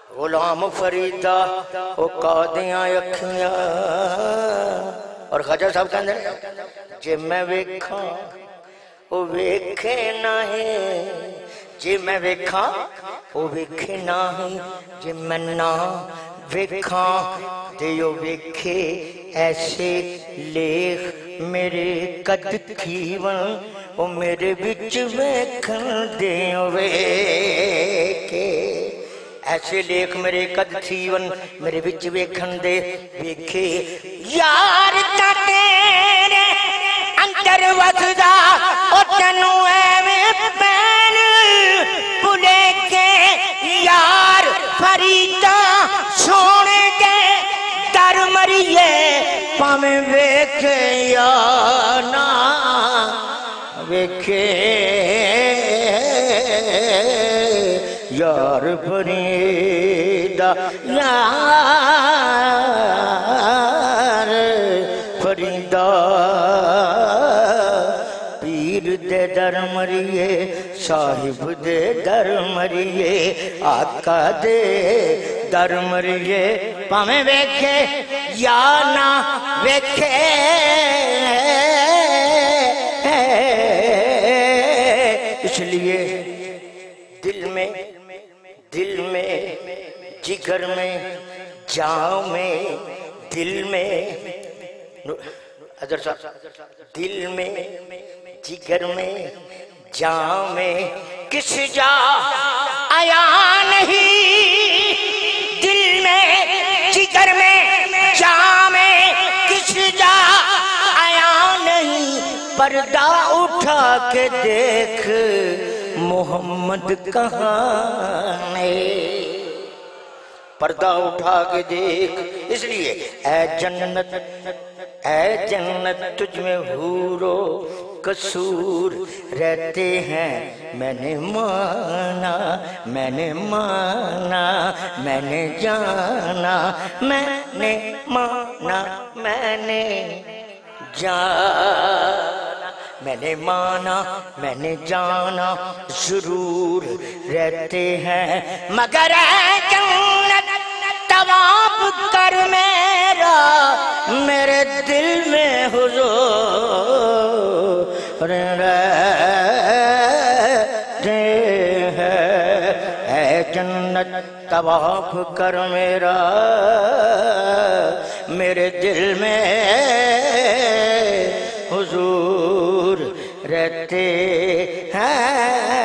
غلام فریدہ او قادیاں اکھیاں اور خواجہ صاحب کہندے جے میں ویکھاں او ویکھے نہیں جے میں ویکھاں او ویکھے نہیں جے میں نہ ویکھاں تے او ویکھے ایسے لیخ میرے قد کھیون او میرے بچ ویکھن دے ویکھے ایسے لیخ میرے قد تھیون میرے بچ ویکھن دے ویکھے یار تا تیرے اندر وسدا او تینو ایویں پین بھلے کے یار فریدہ سونے دے در مریے پاویں ویکھے یا نہ ویکھے یار فریدہ یار فریدہ پیر دے در مریے صاحب دے در مریے آقا دے در مریے پاویں ویکھے یا نہ ویکھے اس لیے دل میں جگر میں جاؤں میں دل میں حضرت صاحب دل میں جگر میں جاؤں میں کس جا آیا نہیں دل میں جگر میں جاؤں میں کس جا آیا نہیں پردہ اٹھا کے دیکھ محمد کہاں ہے پردہ اٹھا کے دیکھ اس لیے اے جنت تجھ میں حور و قصور رہتے ہیں میں نے مانا میں نے مانا میں نے جانا میں نے مانا میں نے جانا میں نے مانا میں نے جانا ضرور رہتے ہیں مگر اے جنت طواف کر میرا میرے دل میں حضور رہتے ہیں اے جنت طواف کر میرا میرے دل میں حضور رہتے ہیں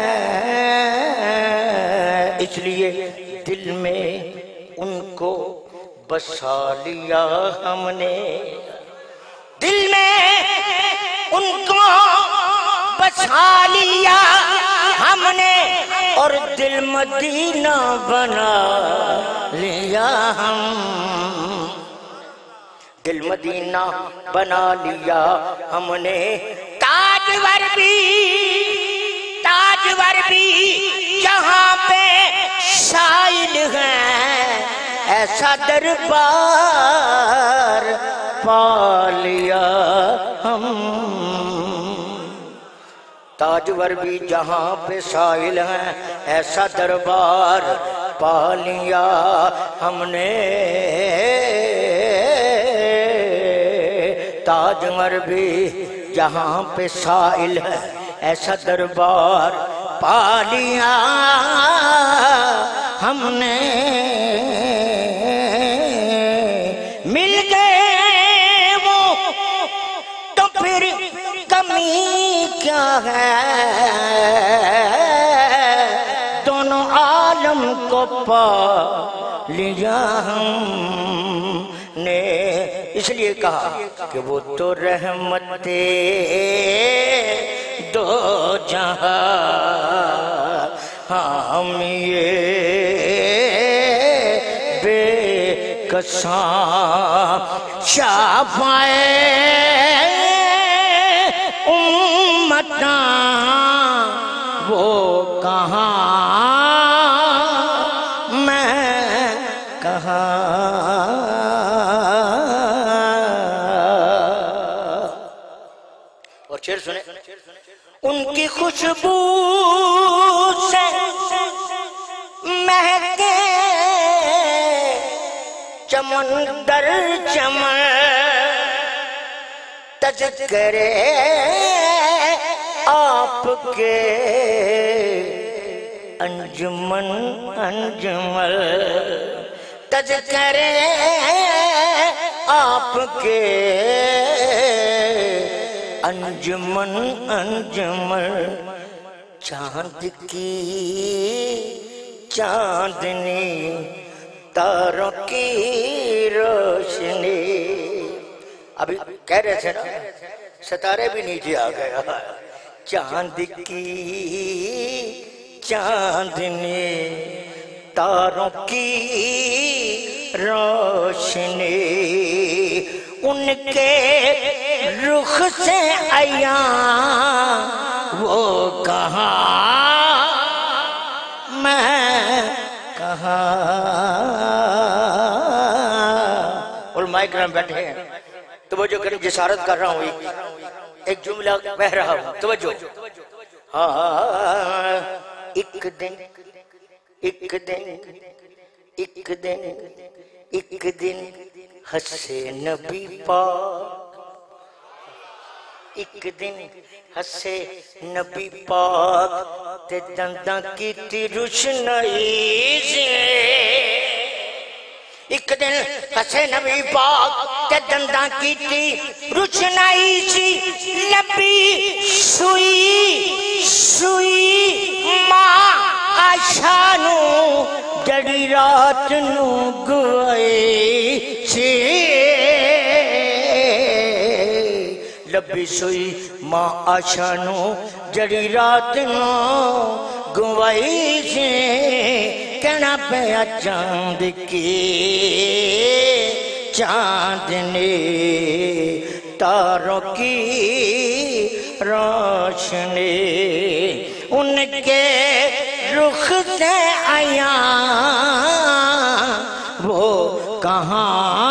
اس لیے دل میں ان کو بسا لیا ہم نے دل میں ان کو بسا لیا ہم نے اور دل مدینہ بنا لیا ہم دل مدینہ بنا لیا ہم نے تاجور بھی جہاں پہ سائل ہیں ایسا دربار پا لیا ہم تاجور بھی جہاں پہ سائل ہیں ایسا دربار پا لیا ہم نے تاجور بھی جہاں پہ سائل ہے ایسا دربار پا لیا ہم نے مل گئے وہ تو پھر کمی کیا ہے دونوں عالم کو پا لیا ہم نے اس لیے کہا کہ وہ تو رحمت دو جہاں ہم یہ بے کساں شافعِ امتاں وہ کہاں میں کہاں اور شعر سنیں ان کی خوشبو سے مہکے چمن در چمن تذکرے آپ کے انجمن انجمل تذکرے آپ کے انجمن انجمل چاند کی چاندنی تاروں کی روشنی ابھی کہہ رہے تھے نا ستارے بھی نیچے آ گیا چاند کی چاندنی تاروں کی روشنی ان کے رخ سے عیاں وہ کہاں میں کہاں علماء کرام بیٹھے ہیں توجہ کریں جسارت کر رہا ہوں ایک جملہ کہہ رہا ہوں توجہ ایک دن ایک دن ایک دن ایک دن ہنسے نبی پاک ایک دن ہنسے نبی پاک تے دنداں کی تی روشنائی سے ایک دن ہنسے نبی پاک تے دنداں کی تی روشنائی سی نبی سوئی سوئی ماں آشانو جڑی رات نو گوائی سی لبی سوئی ماں آشانو جڑی رات نو گوائی سی کہنا پیا چاند کی چاندنی تاروں کی روشنی ان کے رخ سے عیاں وہ کہاں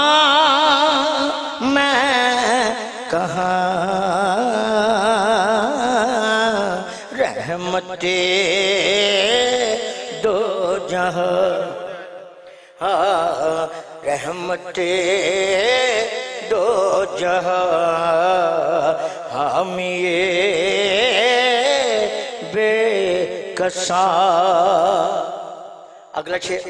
میں کہاں رحمت دو جہاں رحمت دو جہاں حامی بے کساں اگلا شعر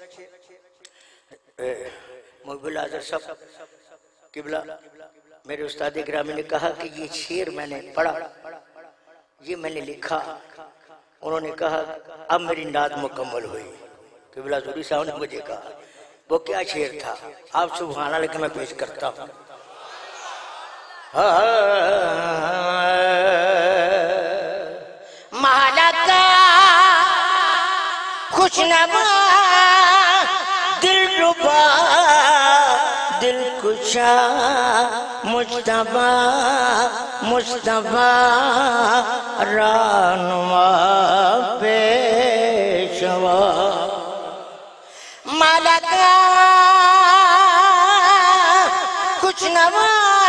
محب الحاضر صاحب قبلہ میرے استاد گرامی نے کہا کہ یہ شعر میں نے پڑھا یہ میں نے لکھا انہوں نے کہا اب میری نعت مکمل ہوئی قبلہ حضوری صاحب نے مجھے کہا وہ کیا شعر تھا آپ سبحان اللہ کہ میں پیش کرتا ہوں مالکا خوشنما دل ربا دل کشا مجتبہ مصطفیٰ رانما پیشوا مالکا کچھ نوا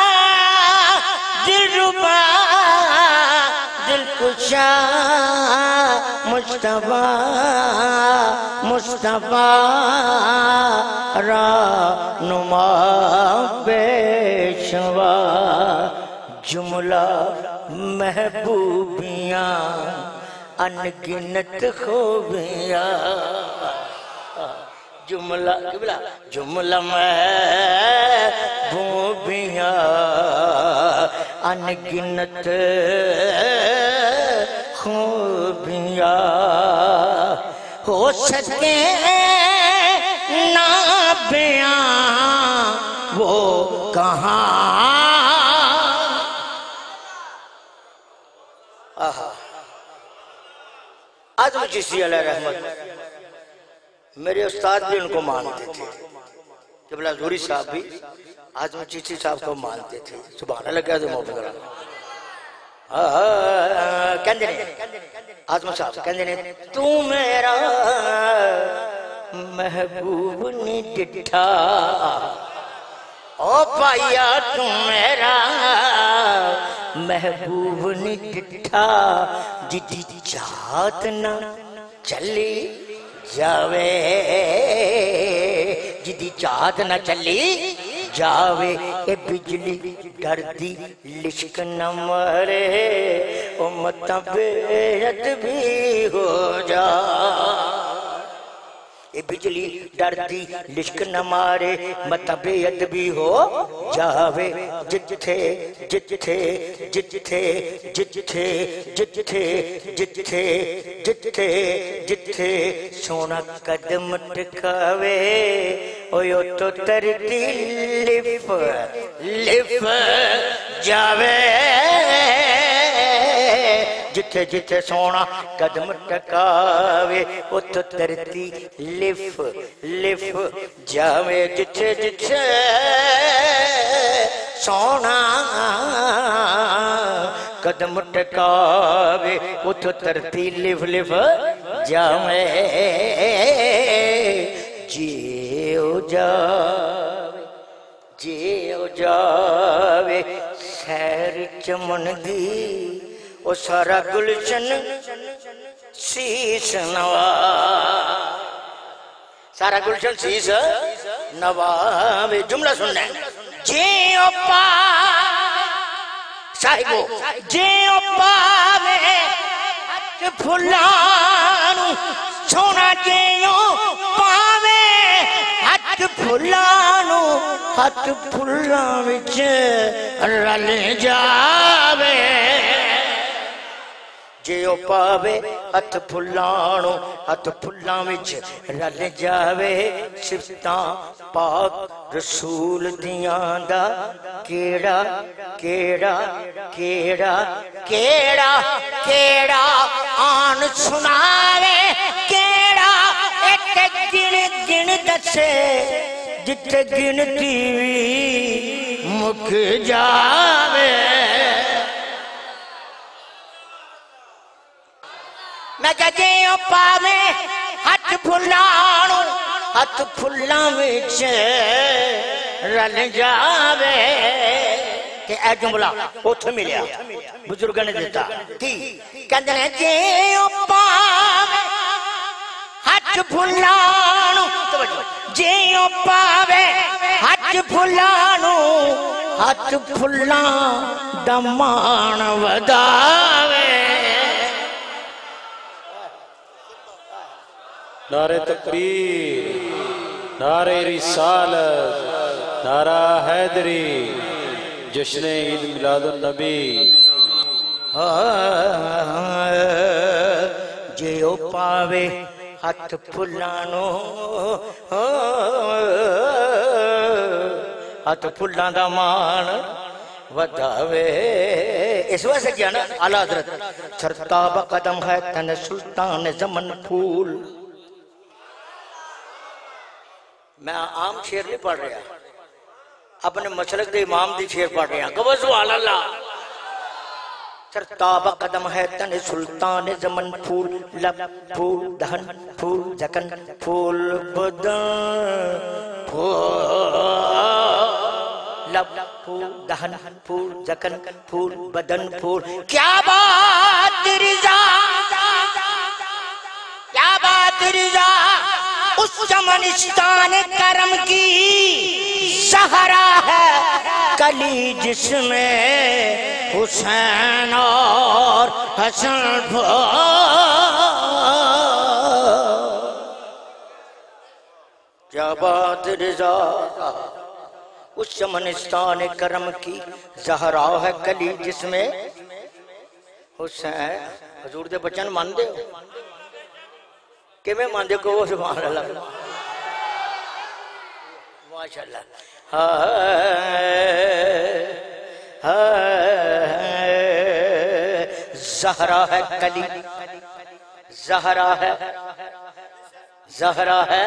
دل ربا دل کشا مصطفیٰ مصطفیٰ رانما پیشوا جملہ محبوبیاں انگنت خوبیاں جملہ محبوبیاں انگنت خوبیاں ہو سکے نہ بیاں وہ کہاں عظم چشتی علیہ رحمت میرے استاد بھی ان کو مانتے تھے قبلہ حضوری صاحب بھی عظم چشتی صاحب کو مانتے تھے سبحان اللہ کہہ دو محبت کرنا کہندے نے عظم صاحب کہندے نے تو میرا محبوب نہیں ڈٹھا او پایا تو میرا محبوب نہیں ڈٹھا جدی چاہت نہ چلی جاوے جدی چاہت نہ چلی جاوے اے بجلی ڈر دی لشک نہ مارے او متبیت بھی ہو جا اے بجلی ڈر دی لشک نہ مارے متبیت بھی ہو جاوے جتھے جتھے جتھے جتھے جتھے جتھے جتھے جتھے سونا قدم ٹکاوے اویو تو ترتی لف لف جاوے جتھے جتھے سونا قدم ٹکاوے او تو ترتی لف لف جاوے جتھے جتھے سونا قدم ٹکاوے او تو ترتی لف لف جاوے جیو جاوے جیو جاوے سیر چمن دی او سارا گلشن سیس نوا سارا گلشن سیس نوا جملہ سننا ہے جیو پا صاحبو جیو پاوے ہاتھ پھلانو سونا جیو پاوے ہاتھ پھلانو ہاتھ پھلان وچ رل جاوے جیو پاوے ہاتھ پھلانو ہاتھ پھلان وچ رل جاوے صفتاں پاک رسول دیاں دا کیڑا کیڑا کیڑا کیڑا کیڑا آن سناوے کیڑا ایک گن گن دسے جتھے گنتی وی مک جاوے میں جیو پاوے ہاتھ پھلانو ہاتھ پھلاں وچ رل جاوے کہ اے جملہ اوتھے ملیا بزرگاں نے دیتا کی کہندے نے جیو پاوے ہاتھ پھلانو جیو پاوے ہاتھ پھلانو ہاتھ پھلاں دمان وداوے نعرہ تکبیر نعرہ رسالت نعرہ حیدری جشن عید میلاد النبی جیو پاوے ہاتھ پھلانو ہاتھ پھلان دا مان وداوے اس واسطے کیا نا اعلیٰ حضرت سرتاب قدم ہے تن سلطان زمن پھول میں عام شیر نہیں پڑھ رہا اپنے مسلک دے امام دی شیر پڑھ رہا کہ سبحان اللہ سرتاب قدم ہے تن سلطان زمن پھول لب پھول دہن پھول زکن پھول بدن پھول لب پھول دہن پھول زکن پھول بدن پھول کیا بات رضا کیا بات رضا اس چمنستان کرم کی زہرا ہے کلی جس میں حسین اور حسن کیا بات رضا اس چمنستان کرم کی زہرا ہے کلی جس میں حسین حضور دے بچن مان دے کہ میں مان دے کو وہ سبحان اللہ ماشاءاللہ زہرا ہے کلی زہرا ہے زہرا ہے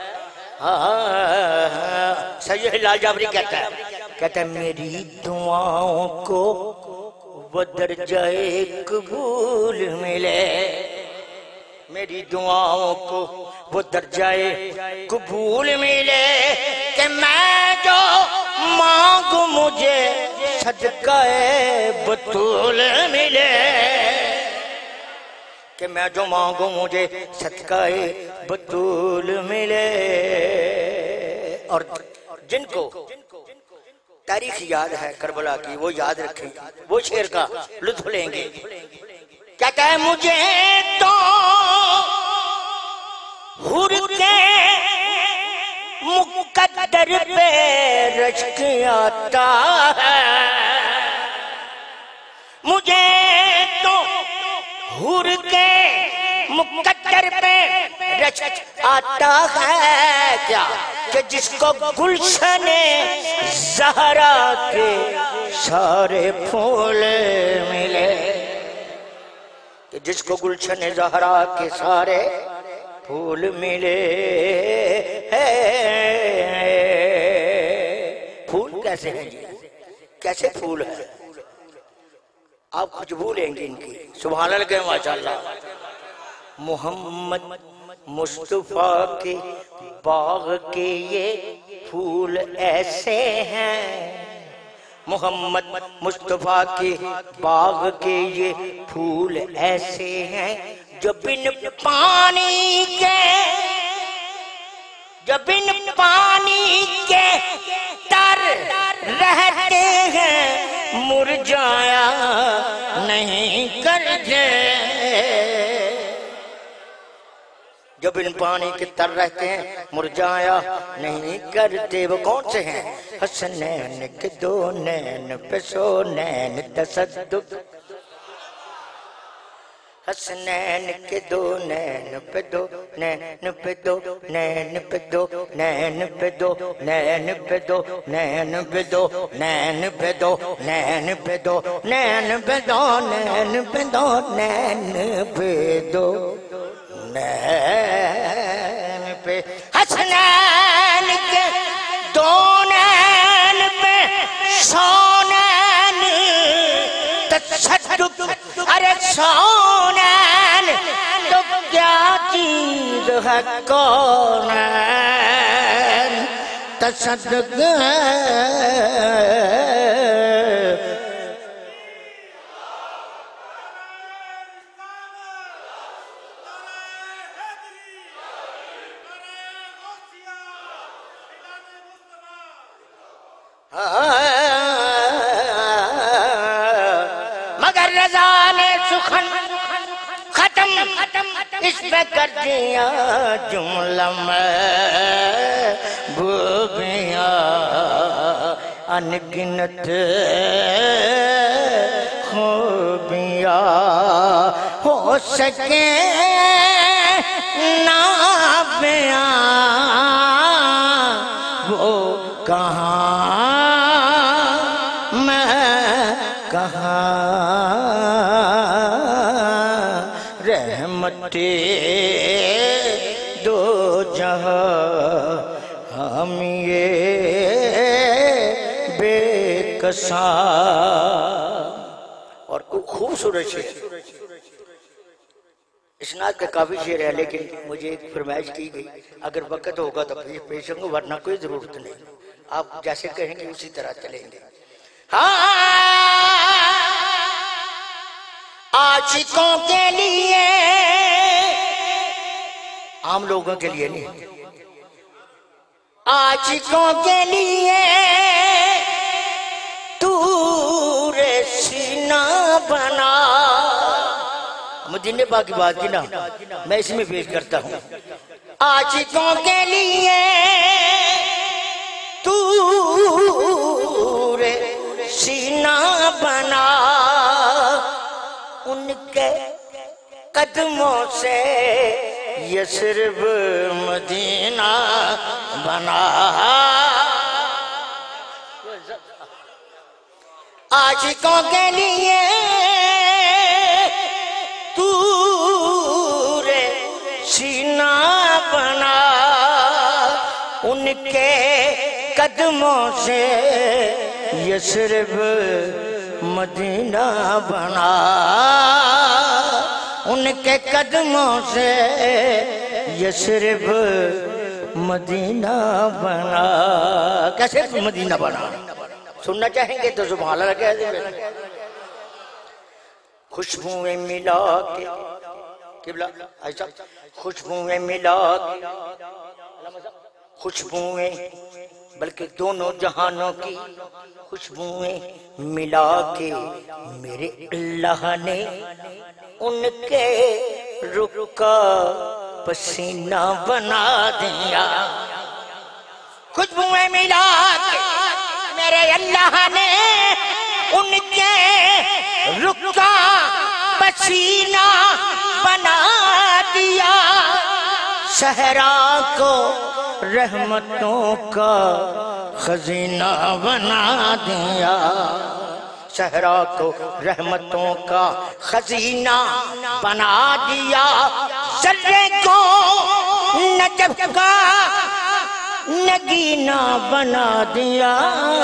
سید لال جابری کہتا ہے میری دعاؤں کو وہ درجہ قبول ملے میری دعاؤں کو وہ درجہ قبول ملے کہ میں جو مانگوں مجھے صدقہ بطول ملے کہ میں جو مانگوں مجھے صدقہ بطول ملے اور جن کو تاریخ یاد ہے کربلا کی وہ یاد رکھیں، وہ شعر کا لطف لیں گے. کہتا ہے مجھے تو حور کے مقدر پہ رشک آتا ہے، مجھے تو حور کے مقدر پہ رشک آتا ہے کیا کہ جس کو گلشن زہرا کے سارے پھول ملے، کہ جس کو گلشن زہرا کے سارے پھول ملے. پھول کیسے ہیں جی؟ کیسے پھول ہے؟ آپ خوشبو لیں گے ان کی. سبحان اللہ ماشاءاللہ. محمد مصطفیٰ کے باغ کے یہ پھول ایسے ہیں، محمد مصطفیٰ کے باغ کے یہ پھول ایسے ہیں جو بن پانی کے تر رہتے ہیں، مرجھایا نہیں کرتے. جو بن پانی کے تر رہتے ہیں مرجھایا نہیں کرتے. وہ کون سے ہیں؟ حسنین کے دو نین پہ سونین تصدق، حسنین کے دو نین پہ دو نین پہ دو نین پہ دو نین پہ دو نین پہ دو نین پہ دو نین پہ دو نین پہ دو نین پہ دو نین پہ دو نین پہ دو نین پہ. حسنین کے دو نین پہ سونین تصدق. ارے سونین تو کیا چیز ہے کونین تصدق ہے. مگر رضا نے سخن ختم اس پہ کر دیا جملہ محبوبیاں انگنت خوبیاں ہو سکے نہ بیان وہ کہاں میں کہاں رحمتِ دو جہاں ہم یہ بے کساں. اور خوبصورت شعر، اسناد کا کافی شعر ہے لیکن مجھے ایک فرمائش کی گئی اگر وقت ہوگا تو پیش ہوں گے ورنہ کوئی ضرورت نہیں، آپ جیسے کہیں گے اسی طرح چلیں گے. عاشقوں کے لیے، عام لوگوں کے لیے نہیں، عاشقوں کے لیے طور سینہ بنا. مدینے پاک کی بات کی نا، میں اس میں پیش کرتا ہوں. عاشقوں کے لیے طور سینہ بنا، ان کے قدموں سے یثرب مدینہ بنا. عاشقوں کے لیے طور سینہ بنا، ان کے قدموں سے یثرب مدینہ بنا، ان کے قدموں سے یثرب مدینہ بنا. کیسے مدینہ بنا؟ سننا چاہیں گے تو سبحان اللہ کہہ دیں. خوشبوئیں ملا کے قبلہ ایسا خوشبوئیں ملا کے خوشبوئیں بلکہ دونوں جہانوں کی خوشبوئیں ملا کے میرے اللہ نے ان کے رخ کا پسینہ بنا دیا. خوشبوئیں ملا کے میرے اللہ نے ان کے رخ کا پسینہ بنا دیا. صحرا کو رحمتوں کا خزینہ بنا دیا. صحرا کو رحمتوں کا خزینہ بنا دیا. ذرے کو نجف کا نگینہ بنا دیا.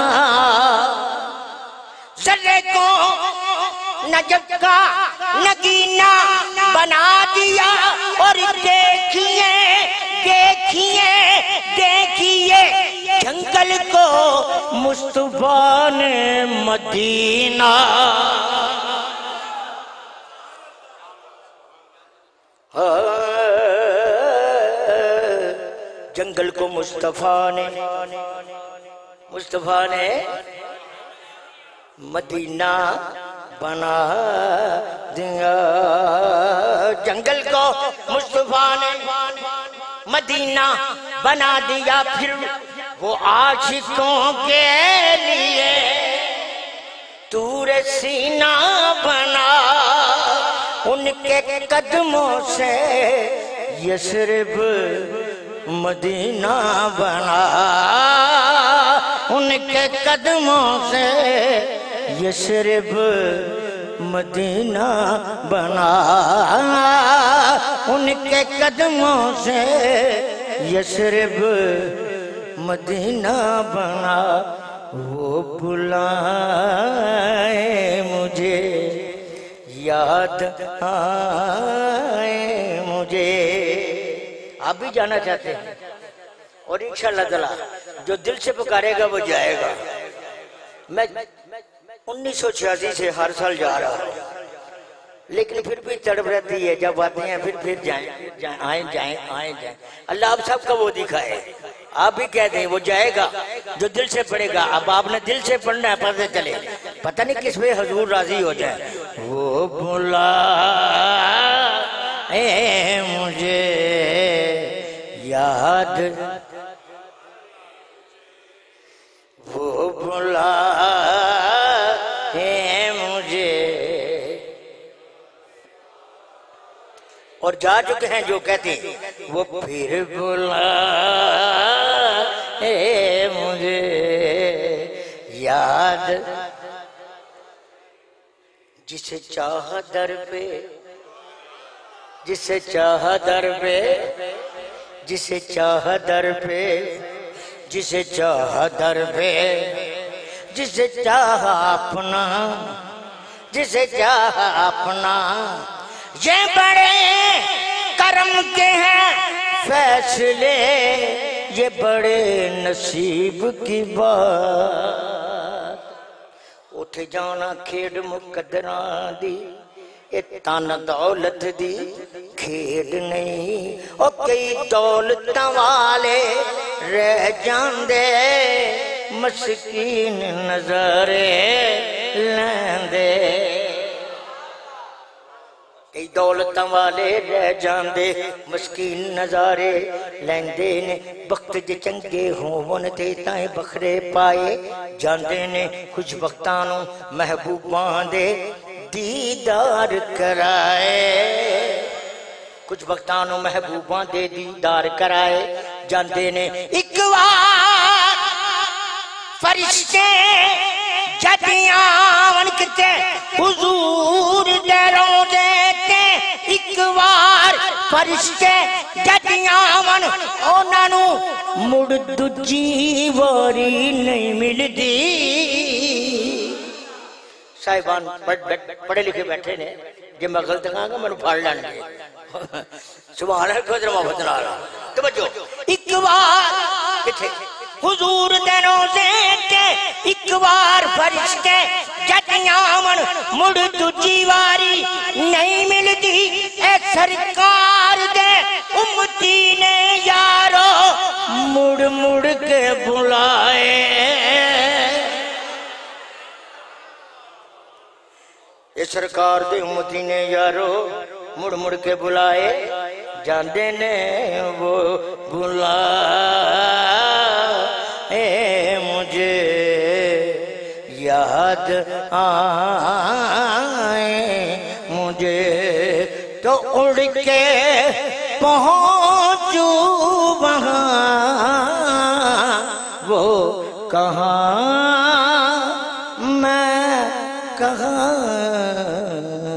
ذرے کو نجف کا نگینہ بنا دیا. اور دیکھیے دیکھیے دیکھیے جنگل کو مصطفیٰ نے مدینہ. جنگل کو مصطفیٰ نے مدینہ بنا دیا. جنگل کو مصطفیٰ نے مدینہ بنا دیا. پھر وہ عاشقوں کے لیے طور سینہ بنا. ان کے قدموں سے یثرب مدینہ بنا. ان کے قدموں سے یثرب مدینہ بنا. ان کے قدموں سے یثرب مدینہ بنا. وہ بلائے مجھے یاد آئے مجھے. آپ بھی جانا چاہتے ہیں اور انشاءاللہ تعالی جو دل سے پکارے گا وہ جائے گا. میں 1986 سے ہر سال جا رہا ہوں لیکن پھر بھی تڑپ رہتی ہے. جب آتے ہیں پھر جائیں جائیں. اللہ آپ سب کا وہ دکھائے. آپ بھی کہہ دیں وہ جائے گا جو دل سے پڑھے گا. اب آپ نے دل سے پڑھنا ہے پتہ چلے پتہ نہیں کس پہ حضور راضی ہو جائے. وہ بلائے مجھے یاد وہ بلائے مجھے. اور جا چکے ہیں جو کہتے ہیں وہ پھر بلائے مجھے یاد. جسے چاہا در پہ جسے چاہا در پہ جسے چاہا در پہ جسے چاہا در پہ جسے چاہا اپنا جسے چاہا اپنا. یہ بڑے کرم کے ہیں فیصلے یہ بڑے نصیب کی بات. اٹھ جانا کھیڑ مقدراں دی اے تن دولت دی کھیڑ نہیں. او کئی دولتاں والے رہ جاندے مسکین نظارے لیندے. کئی دولتاں والے رہ جاندے مسکین نظارے لیندے نے. وقت جے چنگے ہون تے تائیں بکھرے پائے جاندے نے. کچھ وقتاں نوں محبوباں دے دیدار کرائے کچھ وقتاں نوں محبوباں دے دیدار کرائے جاندے نے. ایک وار فرشتے جدیاں ونکتے حضور دے روضے تے. ایک وار فرشتے جدیاں ون انہاں نوں مڑ دوجی واری نہیں ملدی. صاحبان پڑھے لکھے بیٹھے نے جی میں غلط کہاں گا میں پھاڑ لین گے. سبحان اللہ خود روا فتنا رہا. توجہ ایک بار کتھے حضور دے روضے تے ایک بار فرشتے جدیاں من مڑ دوجی واری نہیں ملدی. اے سرکار دے امتی نے یارو مڑ مڑ کے بلائے اے سرکار دے امتی نے یارو مڑ مڑ کے بلائے جاندے نے وہ بلائے مجھے یاد آئے مجھے تو اڑ کے پہنچوں وہاں وہ کہاں میں کہاں